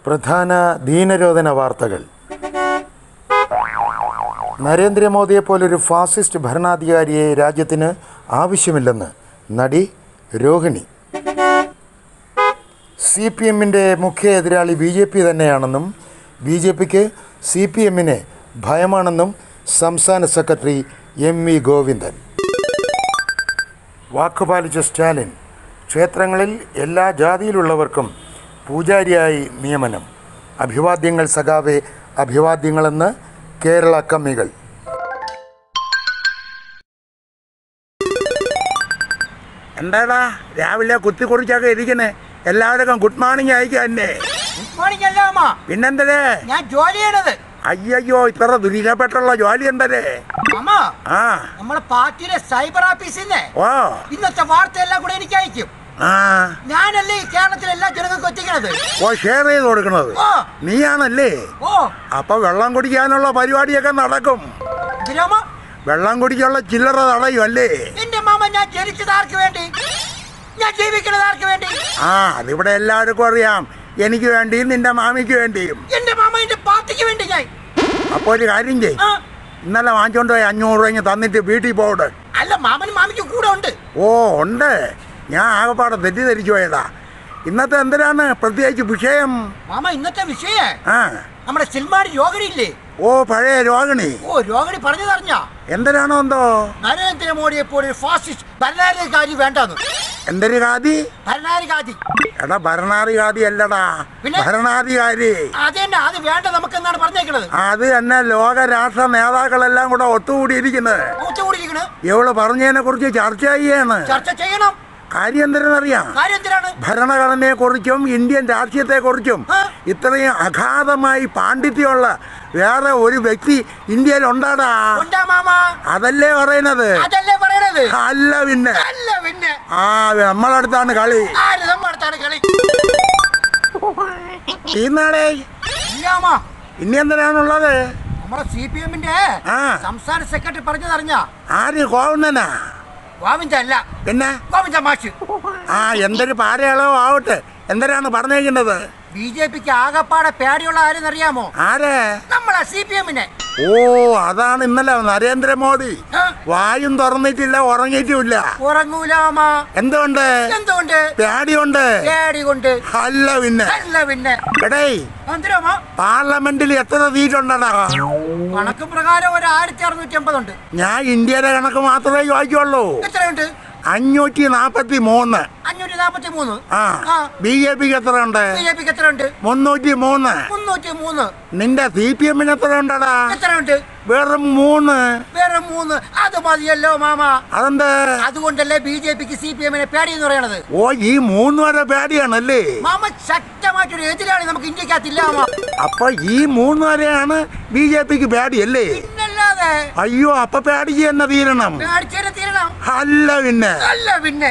പ്രധാന ദീനരോധന വാർത്തകൾ. നരേന്ദ്രമോദിയെപ്പോലൊരു ഫാസിസ്റ്റ് ഭരണാധികാരിയെ രാജ്യത്തിന് ആവശ്യമില്ലെന്ന് നടി രോഹിണി. CPMൻ്റെ മുഖ്യ എതിരാളി BJP തന്നെയാണെന്നും BJPക്ക് CPMനെ ഭയമാണെന്നും സംസ്ഥാന സെക്രട്ടറി MV ഗോവിന്ദൻ. വാക്കുപാലിച്ച സ്റ്റാലിൻ. ക്ഷേത്രങ്ങളിൽ എല്ലാ ജാതിയിലുള്ളവർക്കും പൂജാരിയായി നിയമനം. അഭിവാദ്യങ്ങൾ സഖാവേ അഭിവാദ്യങ്ങളെന്ന് കേരള കമ്മികൾ. എന്താടാ രാവിലെ കുത്തിക്കുറിച്ചൊക്കെ ഇരിക്കുന്നേ? എല്ലാവർക്കും ഗുഡ് മോർണിംഗ് അയക്കുക തന്നെ. പിന്നെന്തരേ ഞാൻ ജോലി ചെയ്യണത്? അയ്യോ ഇത്ര ദുരിതപ്പെട്ടുള്ള ജോലി എന്തരേ? നമ്മളെ പാർട്ടിയുടെ സൈബർ ഓഫീസിൽ ഓ ഇന്നത്തെ വാർത്ത എല്ലാം കൂടെ എനിക്ക് അയക്കും. ഞാനല്ലേ ഈ കേരളത്തിലെ എല്ലാ ജനങ്ങൾക്കും എത്തിക്കണത്. ഓ ഷെയർ ചെയ്ത് കൊടുക്കണത് നീയാണല്ലേ? അപ്പൊ വെള്ളം കുടിക്കാനുള്ള പരിപാടിയൊക്കെ നടക്കും. വെള്ളം കുടിക്കാനുള്ള ചില്ലറ തടയും അല്ലേ? എന്റെ മാമ, ഞാൻ ജനിച്ചത് ആർക്ക് വേണ്ടി? ഞാൻ ജീവിക്കണത് ആർക്ക് വേണ്ടി? അതിവിടെ എല്ലാവർക്കും അറിയാം. എനിക്ക് വേണ്ടിയും നിന്റെ മാമിക്ക് വേണ്ടിയും. എന്റെ മാമ എന്റെ പാർട്ടിക്ക് വേണ്ടി. ഞാൻ അപ്പൊ ഒരു കാര്യം ചെയ്യും, ഇന്നലെ വാങ്ങിച്ചോണ്ട് പോയി 500 രൂപ തന്നിട്ട് വീട്ടിൽ പോകട്ടെ. അല്ല, മാമനും മാമിക്കും കൂടെ ഉണ്ട്. ഓ ഉണ്ട്. ഞാൻ ആകെപ്പാടെ തെറ്റിദ്ധരിച്ചു പോയതാ. ഇന്നത്തെ എന്തിനാണ് പ്രത്യേകിച്ച് വിഷയം? മാമ, ഇന്നത്തെ വിഷയം നമ്മുടെ സിൽമാടി രോഹിണി ഇല്ലേ? ഓ പഴയ രോഹിണി. ഓ രോഹിണി പറഞ്ഞതറിഞ്ഞ? എന്തിനാണോ എന്തോ നരേന്ദ്രമോദിയെ പോലെ ഫാസിസ്റ്റ് ഭരണാധികാരി വേണ്ടെന്ന്. എന്തൊരു ഖാദി? ഭരണാധികാരി. എടാ ഭരണാധികാരി അല്ലടാ, ഭരണാധികാരി. അത് തന്നെ, അത് വേണ്ട നമുക്കെന്നാണ് പറഞ്ഞേക്കണത്. അത് തന്നെ ലോകരാഷ്ട്ര നേതാക്കളെല്ലാം കൂടെ ഒത്തുകൂടിയിരിക്കുന്നത്. ഇവള് പറഞ്ഞതിനെ കുറിച്ച് ചർച്ച ചെയ്യണം. കാര്യം എന്തിനാണെന്നറിയാം? ഭരണഘടനയെ കുറിച്ചും ഇന്ത്യൻ രാഷ്ട്രീയത്തെ കുറിച്ചും ഇത്രയും അഗാധമായി പാണ്ഡിത്യമുള്ള വേറെ ഒരു വ്യക്തി ഇന്ത്യയിൽ ഉണ്ടാടാ. അതല്ലേ പറയണത്? അല്ല പിന്നെ നമ്മളടുത്താണ് കളി. ഇന്നാളേ ഇനി എന്തിനാണുള്ളത്? നമ്മുടെ CPMന്റെ സംസ്ഥാന സെക്രട്ടറി പറഞ്ഞതറിഞ്ഞ? ആര്? ഗോവിന്ദനാ? ഗോവിന്ദല്ല, പിന്നെ ഗോവിന്ദ മാഷ്. എന്തൊരു പാരയാളോ ആവട്ടെ, എന്തിനാണ് പറഞ്ഞേക്കുന്നത്? BJPക്ക് ആകപ്പാടെ പേടിയുള്ള ആരെന്നറിയാമോ? ആരെ? നമ്മളെ CPMനെ. ഓ അതാണ് ഇന്നലെ നരേന്ദ്രമോദി വായും തുറന്നിട്ടില്ല, ഉറങ്ങിയിട്ടുമില്ല. ഉറങ്ങൂല. എന്തുകൊണ്ട്? പേടിയുണ്ട്. അല്ല പിന്നെ എടേ, പാർലമെന്റിൽ എത്ര സീറ്റുണ്ടടാ? കണക്ക് പ്രകാരം 1650 ഉണ്ട്. ഞാൻ ഇന്ത്യയുടെ കണക്ക് മാത്രമേ ചോദിക്കുള്ളൂ. എത്രയുണ്ട്? 543. 543. BJPക്ക് എത്ര ഉണ്ട്? 303. നിന്റെ CPMന് എത്ര ഉണ്ടടാ? എത്രയുണ്ട്? വെറും 3. അത് മതിയല്ലോ മാമ. അതെന്ത്? അതുകൊണ്ടല്ലേ BJPക്ക് CPMനെ പേടി എന്ന് പറയണത്. ഓ ഈ 3 വരെ പേടിയാണല്ലേ? മാമ, ശക്തമായിട്ടൊരു എതിരാളി നമുക്ക് ഇന്ത്യക്കകത്തില്ല. അപ്പൊ ഈ 3 വരെയാണ് BJPക്ക് പേടിയല്ലേ? പിന്നല്ലാതെ. അയ്യോ അപ്പൊ പേടിച്ച് തന്നെ തീരണം. അല്ല പിന്നെ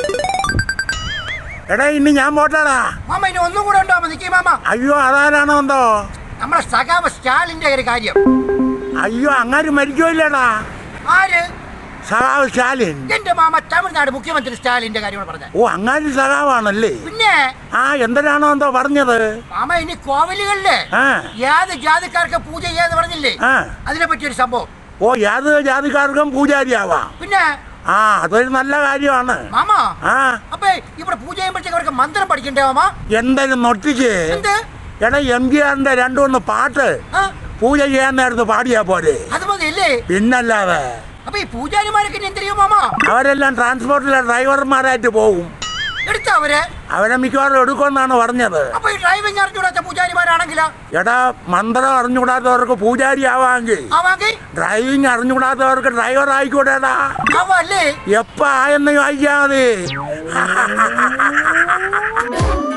എടാ ഇനി ഞാൻ പോട്ടാടാ. മാമ ഇനി ഒന്നും കൂടെ ഉണ്ടോ? നിക്കേ മാമ. അയ്യോ അതാരാണോ എന്തോ? നമ്മുടെ സഖാവ് സ്റ്റാലിന്റെ ഒരു കാര്യം. അയ്യോ അങ്ങാര് മരിക്കുമല്ലേടാ? ആര്? സഖാവ് സ്റ്റാലിൻ. എന്റെ മാമ തമിഴ്നാട് മുഖ്യമന്ത്രി സ്റ്റാലിന്റെ കാര്യമാണ് പറഞ്ഞത്. ഓ അങ്ങാര് സഖാവാണല്ലേ? പിന്നെ എന്തിനാണോ എന്തോ പറഞ്ഞത്? മാമ ഇനി കോവിലുകളില് ഏത് ജാതിക്കാർക്ക് പൂജ ചെയ്യാന്ന് പറഞ്ഞില്ലേ? അതിനെ പറ്റിയൊരു സംഭവം. ഓ ഏത് ജാതിക്കാർക്കും പൂജാരിയാവാം. പിന്നെ അതൊരു നല്ല കാര്യമാണ് മാമ. അപ്പൊ ഇവിടെ പൂജ ചെയ്യുമ്പോഴത്തേക്ക് അവർക്ക് മന്ത്രം പഠിക്കണ്ടേ മാമ? എന്തായാലും നൊട്ടിച്ച് എടാ MGRന്റെ 2-3 പാട്ട് പൂജ ചെയ്യാൻ നേരത്ത് പാടിയാ പോരെ? അത് മതിയല്ലേ? പിന്നല്ലാതെ. അപ്പൊ ഈ പൂജാരിമാരൊക്കെ എന്ത് ചെയ്യും മാമ? അവരെല്ലാം ട്രാൻസ്പോർട്ടിലെ ഡ്രൈവർമാരായിട്ട് പോകും. അവരെ മിക്കവാറും എടുക്കുമെന്നാണ് പറഞ്ഞത്. അപ്പൊ ഈ ഡ്രൈവിംഗ് അറിഞ്ഞുകൂടാത്ത പൂജാരിമാരാണെങ്കിലോ? എടാ മന്ത്രം അറിഞ്ഞുകൂടാത്തവർക്ക് പൂജാരി ആവാമെങ്കിൽ ഡ്രൈവിംഗ് അറിഞ്ഞുകൂടാത്തവർക്ക് ഡ്രൈവർ ആയിക്കൂടേടാ. അവല്ലേ എപ്പ ആയെന്ന് ചോദിച്ചാൽ മതി.